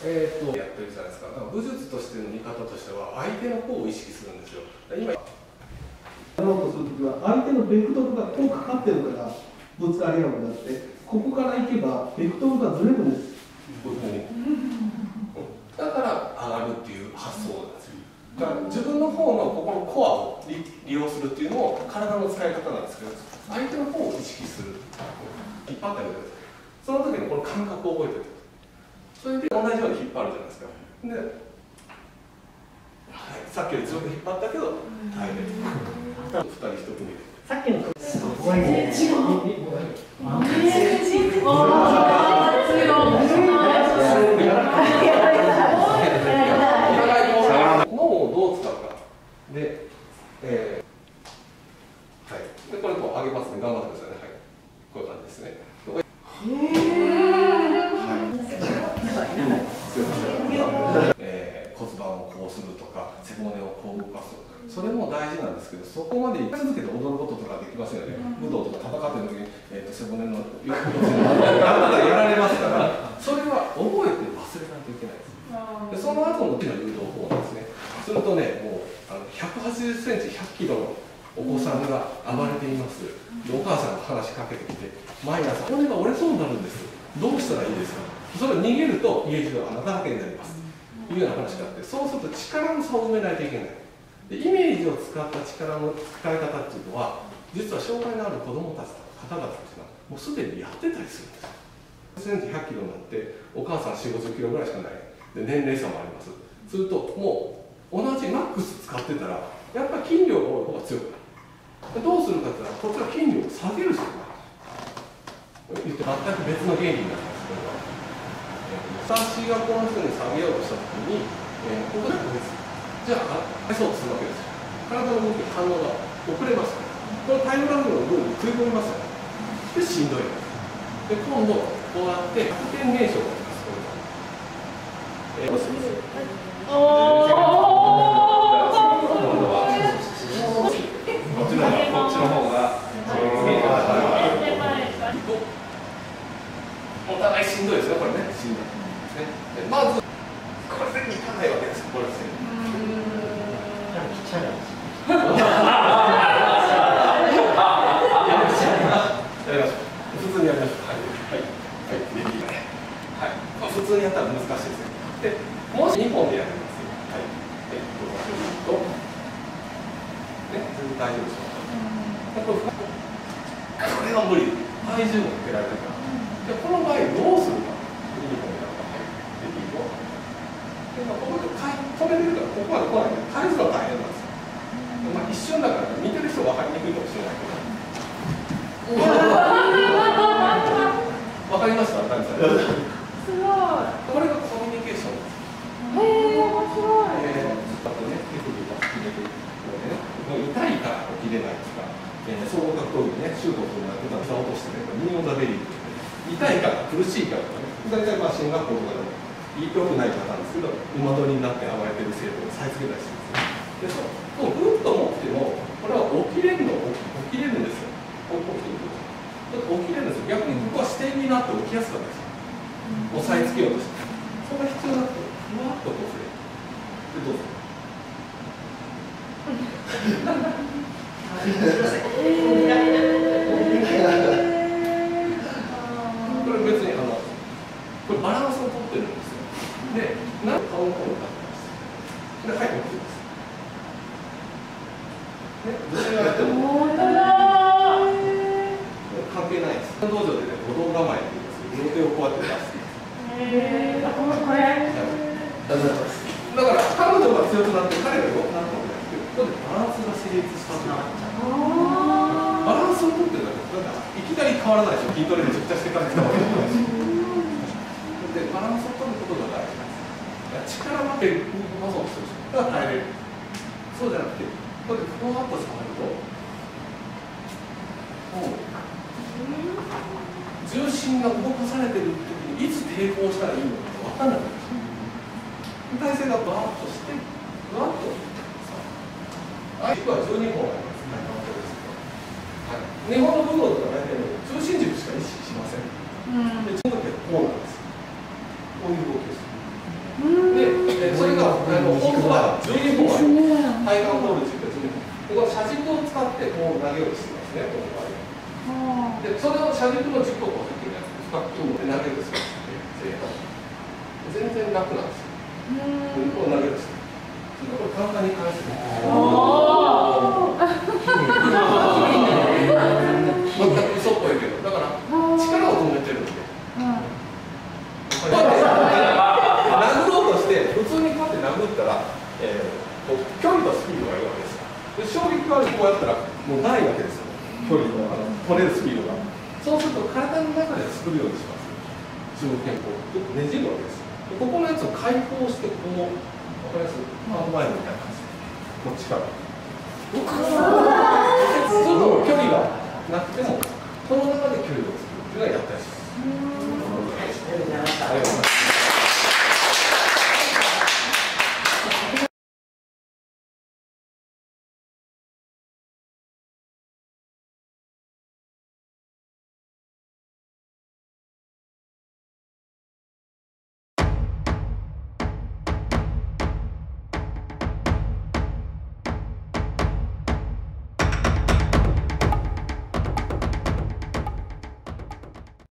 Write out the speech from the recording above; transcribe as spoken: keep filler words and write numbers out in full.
えー、っとやってるじゃないですか。だから武術としての見方としては相手の方を意識するんですよ。今やろうとするときは相手のベクトルがこうかかってるからぶつかり合うのであって、ここから行けばベクトルがずれるんです。 だから上がるっていう発想なんですよ。だから自分の方のここのコアを 利, 利用するっていうのも体の使い方なんですけど、相手の方を意識する、引っ張ってあげてください。その時にこの感覚を覚えておいて、それで同じように引っ張るじゃないですか。で、はい、さっきより強く引っ張ったけど耐えれる。ふたり一組で。 さっきのすごいね。 違う。 脳をどう使うか。で、えー、はい。で、これこう上げますね。頑張ってくださいね。はい。こういう感じですね。えー、骨盤をこうするとか背骨をこう動かす、それも大事なんですけど、そこまで一回続けて踊ることとかできませんよね。武道とか戦ってる時に、えー、と背骨の横やられますから、それは覚えて忘れないといけないです。でその後の手の誘導法なんですね。するとね、もうあのひゃくはちじゅっセンチひゃっキロのお子さんが暴れています。でお母さんが話しかけてきて、毎朝骨が折れそうになるんです。どうしたらいいですか。それを逃げると家中はあなただけになります。というような話があって、そうすると力の差を埋めないといけない。でイメージを使った力の使い方っていうのは、実は障害のある子どもたちとか方々たちがもうすでにやってたりするんですよ。センチひゃっキロになってお母さんよんじゅう、ごじゅっキロぐらいしかない。で年齢差もあります。するともう同じマックス使ってたらやっぱり筋量が多い方が強くなる。どうするかっていうと、こっちは筋量を下げるしかない。言って全く別の原理になります。これは私がこの人に下げようとしたときに、えー、ここでここです。じゃあ返そうとするわけですよ。体の動き反応が遅れます。このタイムラグの部分に食い込みますよ。でしんどいです。で今度こうやって逆転現象が起きます。えー、こっちのこっちの方がお互いしんどいですよ、これね。しんどいですね。まずこれでいかないわけです。これですね。 ちっちゃい。 やりましょう。普通にやりましょう。はいはいはい。できない。はい。普通にやったら難しいですね。で、もしにほんでやります。はい。はい。どうぞ。ね、全然大丈夫でしょう。これは無理。体重もかけられないから。でこの場合どうするか。にほんやるか。はい。できるよ。でここで止めてるからここまで来ないけど、返すのは大変なんですよ。まあ一瞬だから見てる人分かりにくいかもしれないけど。わかりました。谷さん。 すごい。 これがコミュニケーションです。 へえ、面白い。 えー、あとね、手首が入れて、これね、もう痛いから起きれないとか、えー、総合格闘技ね、シュートをやってたら膝を落としてね、ニーオンザベリーって痛いから苦しいからとかね、大体まあ進学校とかでも良くない方なんですけど、馬取りになって暴れてる生徒をさえつけたりするんですよ。で、そう、ぐっと持っても、これは起きれるの、起きれるんですよ。起きれるんですよ。逆にここは視点になって起きやすかったですよ。押さえつけようとして。それが必要なくて、ふわっとこうする。で、どうぞ。これ別にあの、これバランスをとってるんですよ。で、なんか顔の方に立ってます。で、はい、起きてます。ね、どちらがやっても関係ないです。道場でね、五道構えって言いますけど、両手をこうやって出す。 へえ、これ。 だから彼女が強くなって彼が弱くなったので、ここでバランスが成立したという。バランスをとってるだけ。だからいきなり変わらないでしょ。筋トレめちゃくちゃしてから使うわけじゃないし。で、バランスを取ることが大事なんです。力負けるまずそうです。だから耐えれる。そうじゃなくて、こうやってふわっと触ると、もう重心が動かされてる時にいつ抵抗したらいいのか分からないんですよ。体勢がバーッとして、ふわっとさあ、軸はじゅうにほんあります。はい、日本の武道とか大体中心軸しか意識しません。うん、で、その時はこうなんです。こういう動きをする。 でそれを車軸の軸をこう先に深く持って投げるんですよ。全然楽なんですよ。こう投げるんですよ。これ簡単に返す。全く嘘っぽいけど、だから力を止めてるんで。殴ろうとして普通にこうやって殴ったら、えー、こう距離とスピードがいいわけですよ。で衝撃があるこうやったらもうないわけですよ。距離のあの取れるスピードが。そうすると体の中で作るようにします。中肩甲ちょっとねじるわけです。でここのやつを開放してこう、わかります？ハードマイルみたいな感じでこっちから。ちょっと距離がなくてもこの中で